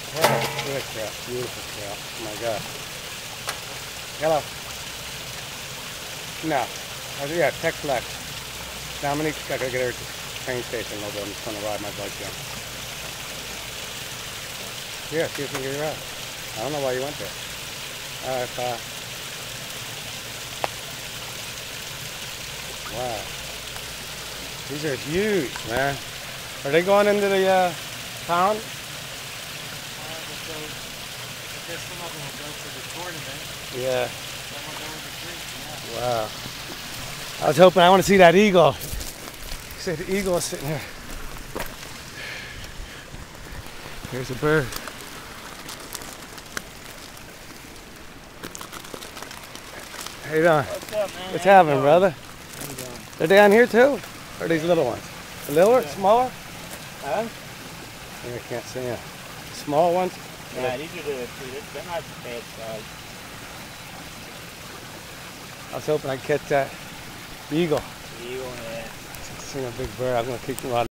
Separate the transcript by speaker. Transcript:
Speaker 1: Yeah, look at that. Beautiful trail. Oh my God. Hello. No. Yeah, text Lex. Dominique, I gotta get her to the train station a little bit. I'm just gonna ride my bike down. Yeah, see if we can get her out. I don't know why you went there. Alright, bye. Wow. These are huge, man. Are they going into the town?
Speaker 2: I guess some of them will go to the tournament.
Speaker 1: Yeah.
Speaker 2: Some will go to the creek, yeah.
Speaker 1: Wow. I was hoping I want to see that eagle. You said the eagle is sitting here. Here's a bird. How you doing?
Speaker 2: What's up, man?
Speaker 1: What's happening, brother?
Speaker 2: How you doing?
Speaker 1: They're down here too? Or are these little ones? The littler?
Speaker 2: Yeah.
Speaker 1: Smaller?
Speaker 2: Huh?
Speaker 1: I can't see them. Small ones?
Speaker 2: Yeah, these are they're not bad size.
Speaker 1: I was hoping I'd catch that eagle.
Speaker 2: Eagle, yeah.
Speaker 1: Seeing a big bird. I'm going to keep them out.